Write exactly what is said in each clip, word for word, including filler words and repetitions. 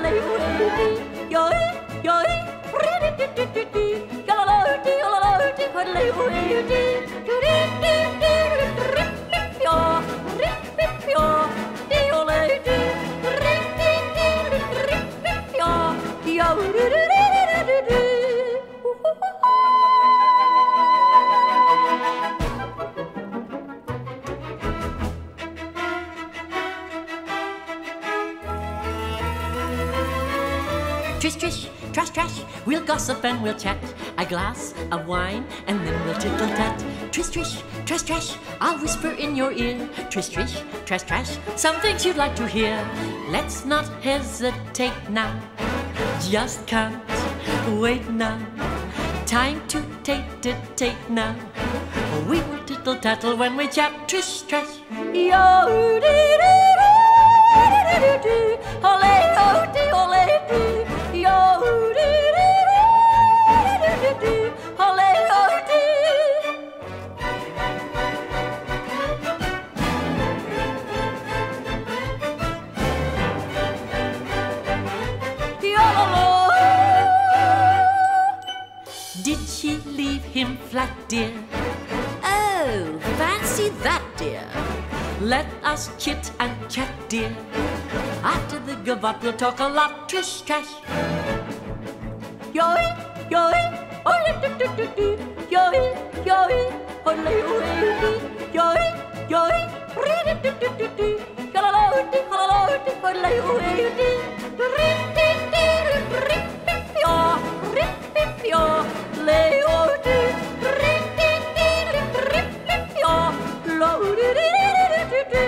Trish, trish, trash, trash, we'll gossip and we'll chat. A glass of wine and then we'll tittle-tat. Trish, trish, trash, trash, I'll whisper in your ear. Trish, trish, trash, trash, some things you'd like to hear. Let's not hesitate now, just can't wait now. Time to take it, take now. We will tittle-tattle when we chat. Trish, trash, yo-dee-dee-dee-dee-dee-dee-dee. Ole, oh-dee, ole-dee. Yo-dee-dee-dee-dee-dee-dee. Ole, oh-dee. Yo-lo-lo. Did she leave him flat, dear? Oh, fancy that, dear. Let us chit and chat, dear. After the gavotte we'll talk a lot. Trish, trash. Yo-ee, yo-ee, ole-dee-dee-dee-dee. Yo-ee, yo-ee, ole-oo-ee-dee. Yo-ee, yo-ee, re-dee-dee-dee-dee. Yo-lo-lo-dee, ho-lo-lo-dee, ole-oo-ee-dee. Re-dee-dee-dee-dee-dee-dee-yo, re-dee-dee-yo, le-oo-dee. Re-dee-dee-dee-dee-dee-yo, lo-dee-dee-dee-dee-dee-dee.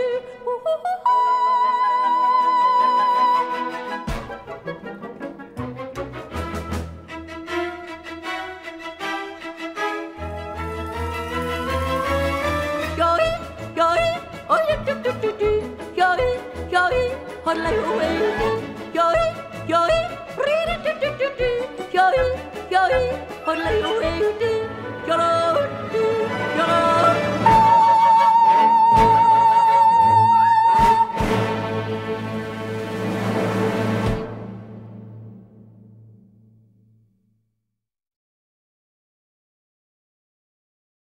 Ole-oo-ee-dee, yo-ee, yo-ee, re-dee-dee-dee-dee. Yo-ee, yo-ee, ole-oo-ee.